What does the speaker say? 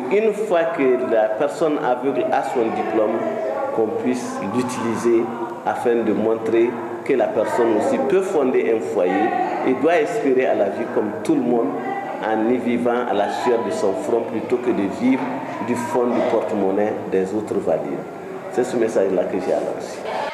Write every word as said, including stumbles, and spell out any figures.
une fois que la personne aveugle a son diplôme, qu'on puisse l'utiliser afin de montrer que la personne aussi peut fonder un foyer et doit espérer à la vie comme tout le monde en y vivant à la sueur de son front plutôt que de vivre du fond du porte-monnaie des autres valides. C'est ce message-là que j'ai à lancer.